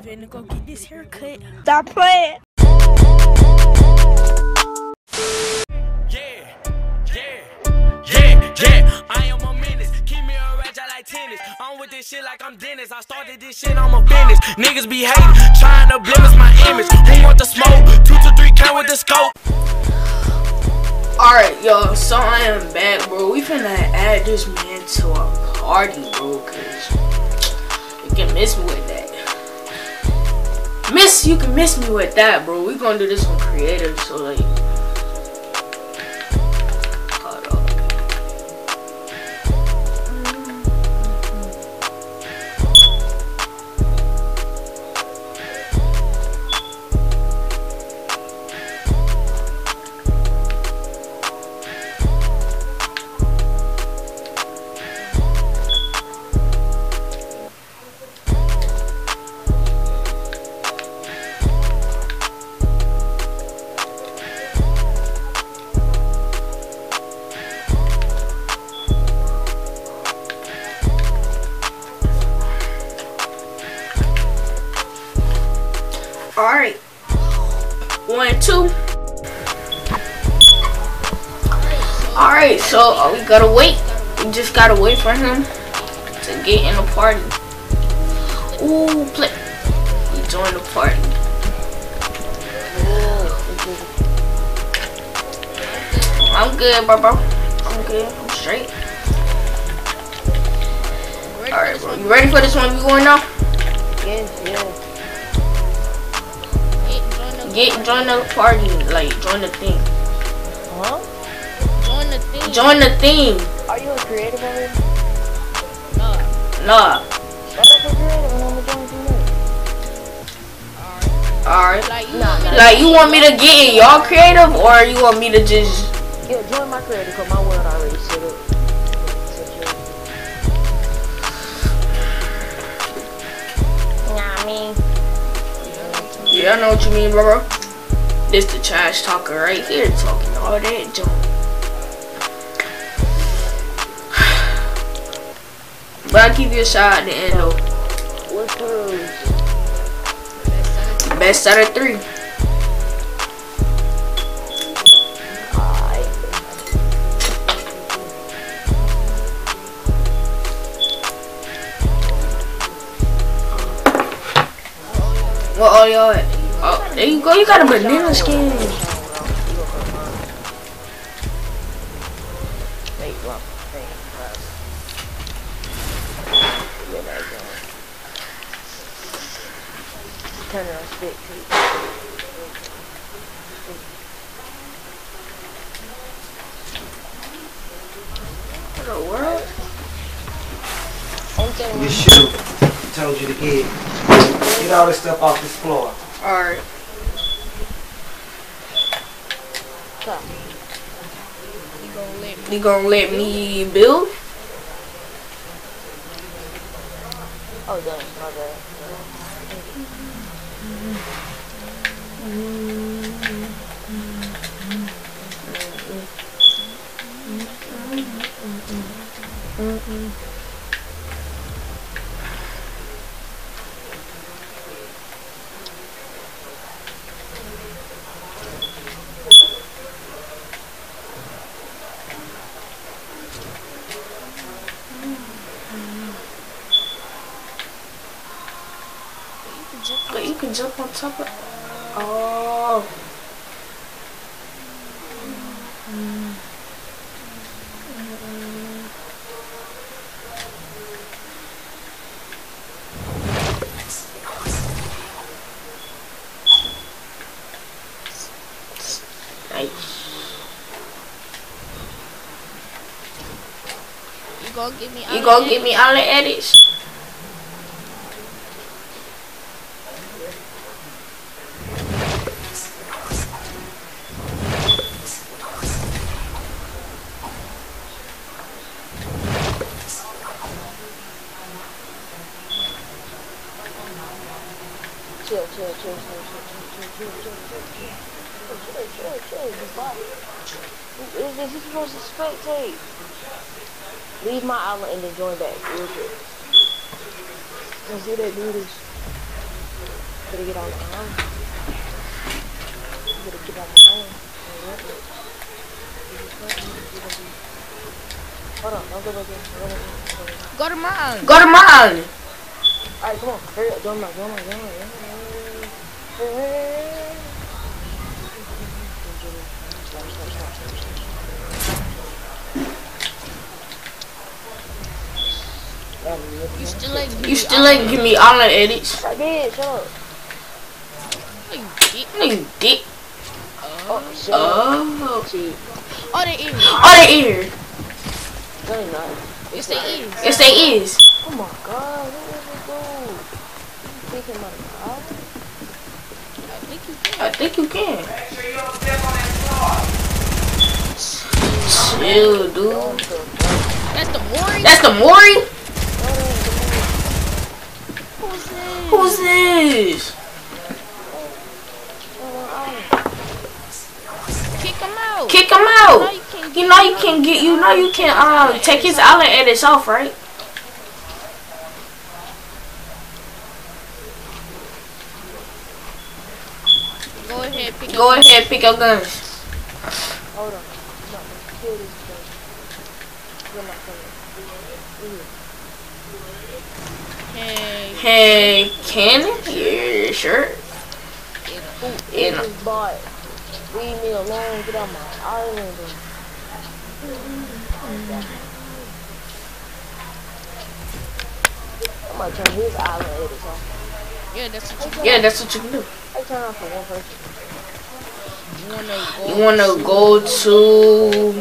Finna go get this haircut. Stop playing. Yeah, I am a menace. Keep me a ratchet like tennis. I'm with this shit like I'm Dennis. I started this shit, I'm a business. Niggas be hating, trying to blemish my image. Who want the smoke? 2 to 3 count with the scope. Alright, y'all, so I am back, bro. We finna add this man to a party, bro, cause you can miss me with that. You can miss me with that, bro. We gonna do this on creative, so like, hold up. Alright, 1, 2. Alright, so we gotta wait. We just gotta wait for him to get in the party. Ooh, play. He joined the party. I'm good, bro. I'm good. I'm straight. Alright, bro. You ready for this one? We going now? Yes. Join the party, like join the thing. Huh? Join the thing. Join the thing. Are you a creative already? Nah. Start up a creative and I'm gonna join you. Alright. Like you want me to get in y'all creative, or you want me to just? Yeah, join my creative because my world already set up. Yeah, I know what you mean, bro. This the trash talker right here, talking all that junk. But I'll give you a shot at the end, though. What's the Best out of 3. Well, all y'all at? Oh, there you go. You got a banana skin. Turn it on stick. What the world? Your shoe. I told you to get all this stuff off this floor. Alright. You gonna let me build? Oh, done. My bad. But you can jump on top of. Oh. Nice. You gonna give me all the edits? Chill. Is he supposed to spectate? Leave my island and then join back real quick. Let's do that, do this. better get out of my house. You better get out of my house. Hold on, don't go back in. Go to mine. Go to mine. Alright, come on. Hurry up. Don't mind. You still ain't Give me all the edits. I did, shut up. No, you dick. Oh, shit. Oh. Shit. Oh, they is. Oh, they is. No, you're not. Yes, they is. Yes, they is. Oh my god, where did it go? You thinking about it? I think you can. Chill, dude. That's the Mori? That's the Mori? Who's this? Who's this? Kick him out. Kick him out. You know you can take his island edits off, right? Go ahead, Pick up guns. Hold on. No, kill this thing. We're not coming. Hey. Hey, Cannon? Yeah, sure. Yeah. This bot. Leave me alone. Get out my island. I'm gonna turn his island edits off. Yeah, that's what you can do. I turn off for one person. You wanna go to...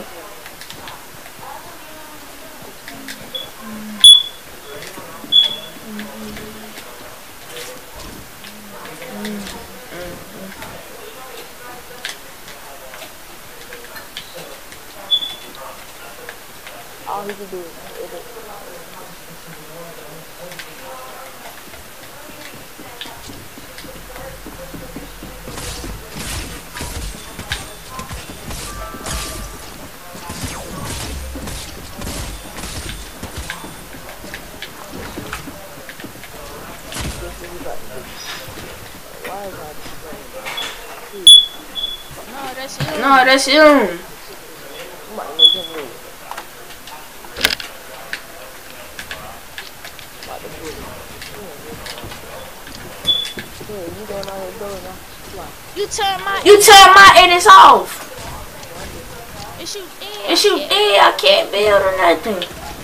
All he can do is edit. No, that's him. You turn my edits off. And shoot A, I can't build or nothing.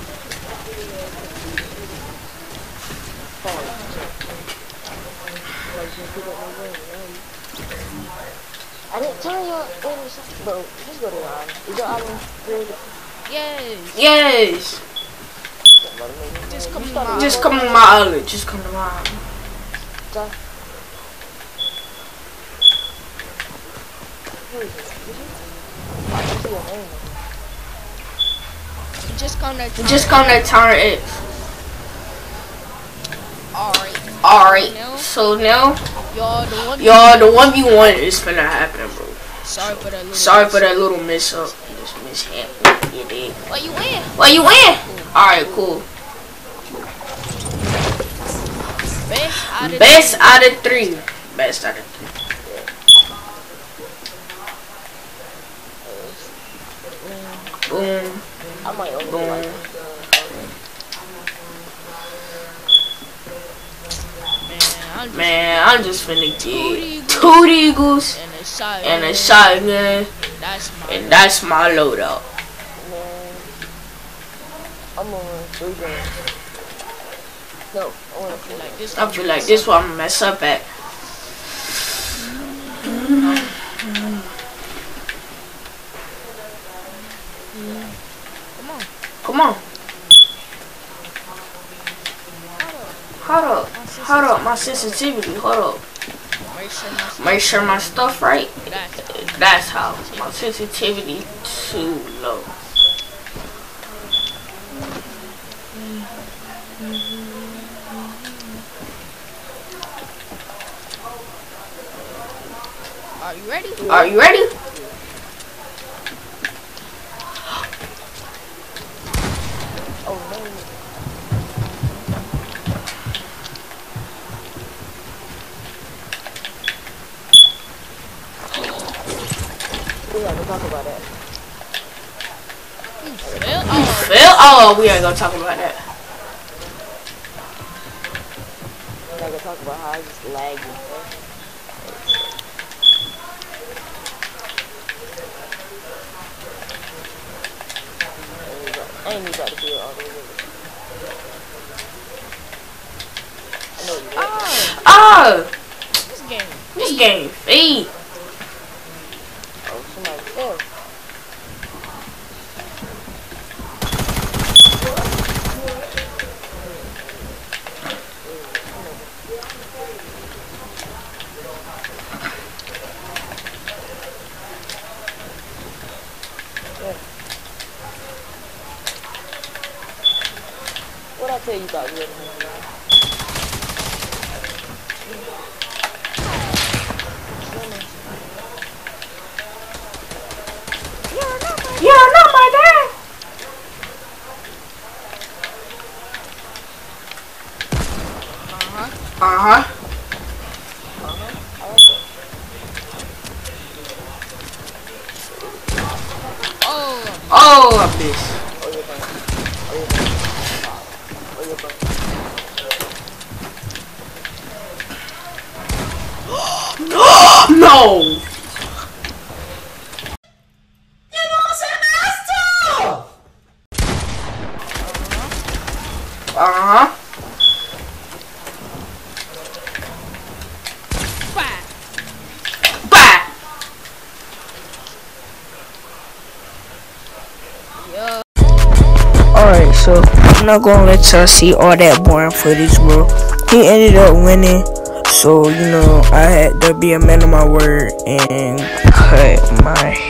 I didn't turn your edits off, bro. Just go to your island. Is your island created? Yes. Yes. Just come to my Just come to my island. Just come to my island. Sorry. Just come to Tower X. Alright. So now y'all the 1v1 is finna happen, bro. Sorry for that little mess up. This mishap. You did. What you win? Alright, cool. Best out of 3. Best out of 3. Boom. Boom. Man, I'm just finna get 2 Eagles and a shotgun, and that's my loadout. I'm gonna run 3 guns. No, I feel like this one I'm gonna mess up at. Come on. Hold up, my sensitivity, hold up. Make sure my stuff right. That's how. My sensitivity too low. Are you ready? oh no. we have to talk about that. Phil? Oh, we ain't gonna talk about that. We're not gonna talk about how I just lagged and stuff. I ain't even about to feel all the way. I know you ready. Oh! This game. Feed. Oh, somebody fell. What I tell you about real man? You're not my dad. Uh-huh. Oh, I missed. No! Uh-huh. Bye. Alright, so I'm not gonna let y'all see all that boring footage, bro. He ended up winning, so you know I had to be a man of my word and cut my